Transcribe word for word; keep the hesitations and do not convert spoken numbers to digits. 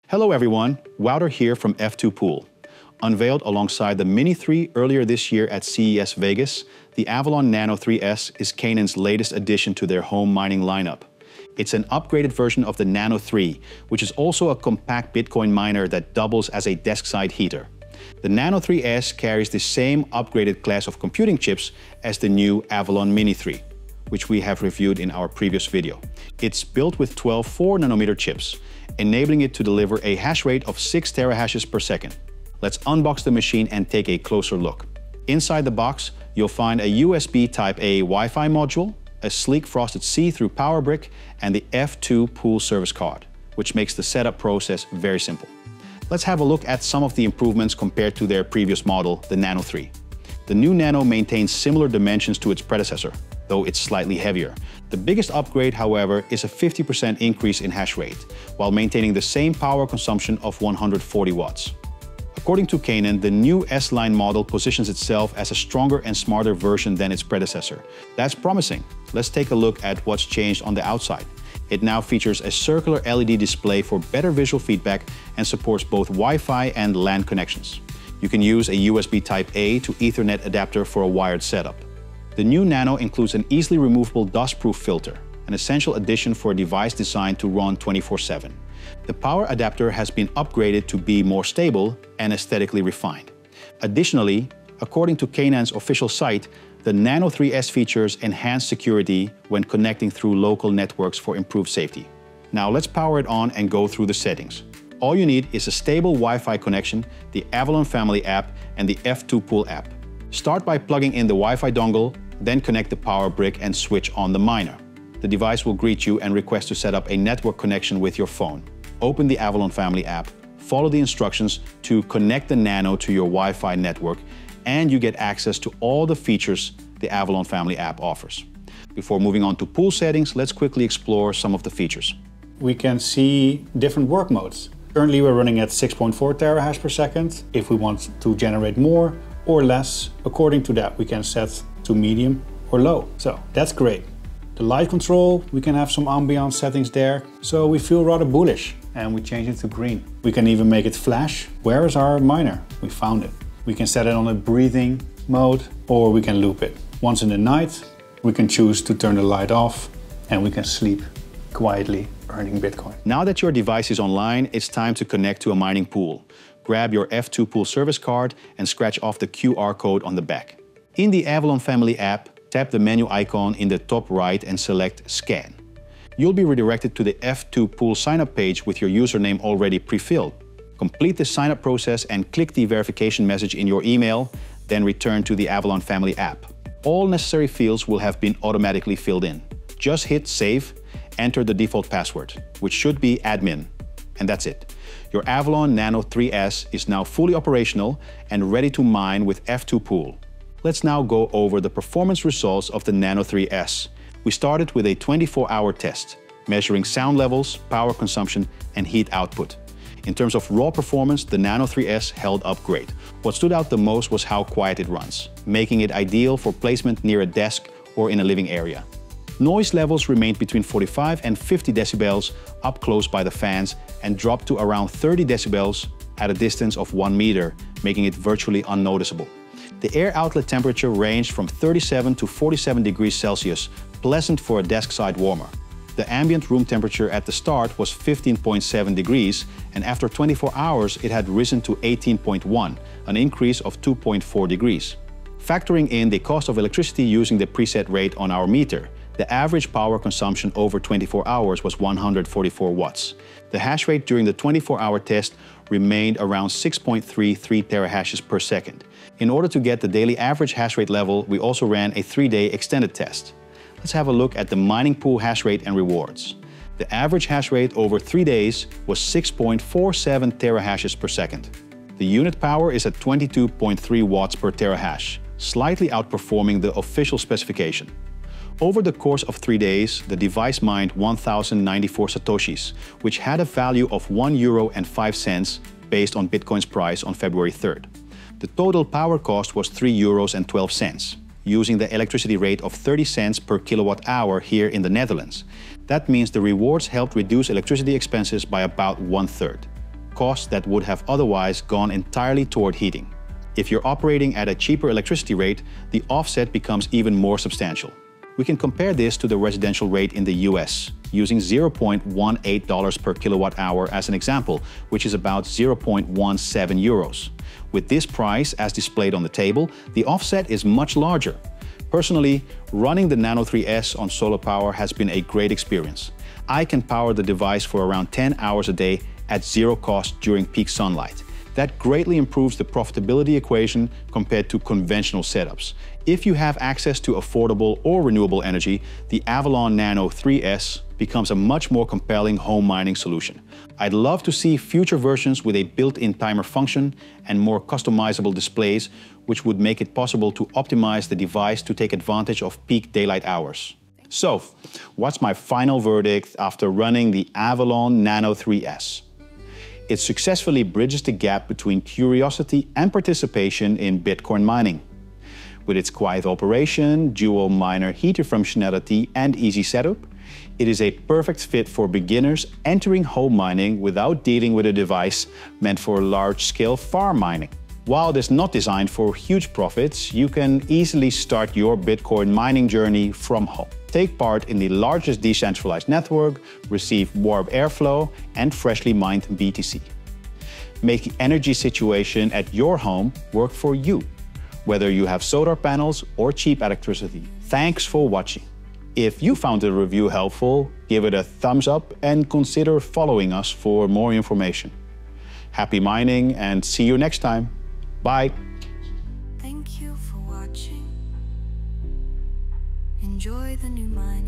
Hello everyone, Wouter here from F two Pool. Unveiled alongside the Mini three earlier this year at C E S Vegas, the Avalon Nano three S is Canaan's latest addition to their home mining lineup. It's an upgraded version of the Nano three, which is also a compact Bitcoin miner that doubles as a desk-side heater. The Nano three S carries the same upgraded class of computing chips as the new Avalon Mini three, which we have reviewed in our previous video. It's built with twelve four nanometer chips, enabling it to deliver a hash rate of six terahashes per second. Let's unbox the machine and take a closer look. Inside the box, you'll find a U S B Type A Wi-Fi module, a sleek frosted see-through power brick, and the F two Pool service card, which makes the setup process very simple. Let's have a look at some of the improvements compared to their previous model, the Nano three. The new Nano maintains similar dimensions to its predecessor, though it's slightly heavier. The biggest upgrade, however, is a fifty percent increase in hash rate, while maintaining the same power consumption of one hundred forty watts. According to Canaan, the new S-line model positions itself as a stronger and smarter version than its predecessor. That's promising. Let's take a look at what's changed on the outside. It now features a circular L E D display for better visual feedback and supports both Wi-Fi and LAN connections. You can use a U S B Type A to Ethernet adapter for a wired setup. The new Nano includes an easily removable dust-proof filter, an essential addition for a device designed to run twenty-four seven. The power adapter has been upgraded to be more stable and aesthetically refined. Additionally, according to Canaan's official site, the Nano three S features enhanced security when connecting through local networks for improved safety. Now let's power it on and go through the settings. All you need is a stable Wi-Fi connection, the Avalon Family app, and the F two Pool app. Start by plugging in the Wi-Fi dongle, then connect the power brick and switch on the miner. The device will greet you and request to set up a network connection with your phone. Open the Avalon Family app, follow the instructions to connect the Nano to your Wi-Fi network, and you get access to all the features the Avalon Family app offers. Before moving on to pool settings, let's quickly explore some of the features. We can see different work modes. Currently we're running at six point four terahash per second. If we want to generate more or less, according to that we can set to medium or low. So that's great. The light control, we can have some ambient settings there. So we feel rather bullish and we change it to green. We can even make it flash. Where is our miner? We found it. We can set it on a breathing mode or we can loop it. Once in the night, we can choose to turn the light off and we can sleep quietly earning Bitcoin. Now that your device is online, it's time to connect to a mining pool. Grab your F two Pool service card and scratch off the Q R code on the back. In the Avalon Family app, tap the menu icon in the top right and select Scan. You'll be redirected to the F two Pool sign-up page with your username already pre-filled. Complete the sign-up process and click the verification message in your email, then return to the Avalon Family app. All necessary fields will have been automatically filled in. Just hit Save, enter the default password, which should be admin, and that's it. Your Avalon Nano three S is now fully operational and ready to mine with F two Pool. Let's now go over the performance results of the Nano three S. We started with a twenty-four hour test, measuring sound levels, power consumption, and heat output. In terms of raw performance, the Nano three S held up great. What stood out the most was how quiet it runs, making it ideal for placement near a desk or in a living area. Noise levels remained between forty-five and fifty decibels up close by the fans and dropped to around thirty decibels at a distance of one meter, making it virtually unnoticeable. The air outlet temperature ranged from thirty-seven to forty-seven degrees Celsius, pleasant for a desk-side warmer. The ambient room temperature at the start was fifteen point seven degrees, and after twenty-four hours it had risen to eighteen point one, an increase of two point four degrees. Factoring in the cost of electricity using the preset rate on our meter, the average power consumption over twenty-four hours was one hundred forty-four watts. The hash rate during the twenty-four hour test remained around six point three three terahashes per second. In order to get the daily average hash rate level, we also ran a three-day extended test. Let's have a look at the mining pool hash rate and rewards. The average hash rate over three days was six point four seven terahashes per second. The unit power is at twenty-two point three watts per terahash, slightly outperforming the official specification. Over the course of three days, the device mined one thousand ninety-four satoshis, which had a value of one euro and five cents based on Bitcoin's price on February third. The total power cost was three euros and twelve cents, using the electricity rate of thirty cents per kilowatt hour here in the Netherlands. That means the rewards helped reduce electricity expenses by about one third. costs that would have otherwise gone entirely toward heating. If you're operating at a cheaper electricity rate, the offset becomes even more substantial. We can compare this to the residential rate in the U S, using zero point one eight dollars per kilowatt hour as an example, which is about zero point one seven euros. With this price as displayed on the table, the offset is much larger. Personally, running the Nano three S on solar power has been a great experience. I can power the device for around ten hours a day at zero cost during peak sunlight. That greatly improves the profitability equation compared to conventional setups. If you have access to affordable or renewable energy, the Avalon Nano three S becomes a much more compelling home mining solution. I'd love to see future versions with a built-in timer function and more customizable displays, which would make it possible to optimize the device to take advantage of peak daylight hours. So, what's my final verdict after running the Avalon Nano three S? It successfully bridges the gap between curiosity and participation in Bitcoin mining. With its quiet operation, dual miner heater functionality, and easy setup, it is a perfect fit for beginners entering home mining without dealing with a device meant for large-scale farm mining. While it is not designed for huge profits, you can easily start your Bitcoin mining journey from home. Take part in the largest decentralized network, receive warm airflow, and freshly mined B T C. Make the energy situation at your home work for you, whether you have solar panels or cheap electricity. Thanks for watching. If you found the review helpful, give it a thumbs up and consider following us for more information. Happy mining and see you next time. Bye. Thank you for watching. Enjoy the new mining.